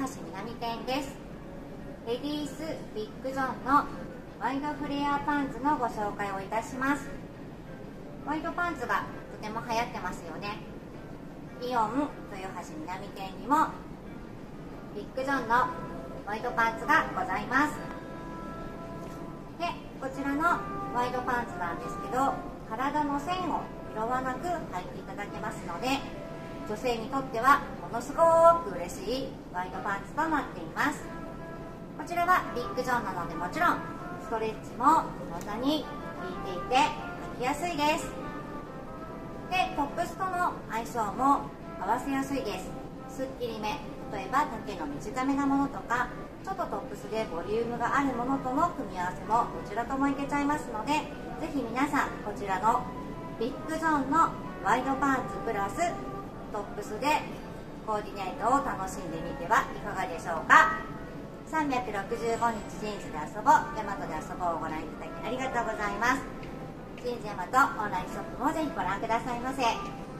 橋南店です。レディースビッグゾーンのワイドフレアパンツのご紹介をいたします。ワイドパンツがとても流行ってますよね。イオン豊橋南店にもビッグゾーンのワイドパンツがございます。で、こちらのワイドパンツなんですけど、体の線を拾わなく履いていただけますので、女性にとってはものすごく嬉しいワイドパンツとなっています。こちらはビッグゾーンなので、もちろんストレッチも体に効いていて履きやすいです。で、トップスとの相性も合わせやすいです。すっきりめ、例えば丈の短めなものとか、ちょっとトップスでボリュームがあるものとの組み合わせもどちらともいけちゃいますので、ぜひ皆さんこちらのビッグゾーンのワイドパンツプラストップスでコーディネートを楽しんでみてはいかがでしょうか。365日ジーンズで遊ぼう、ヤマトで遊ぼうをご覧いただきありがとうございます。ジーンズヤマトオンラインショップもぜひご覧くださいませ。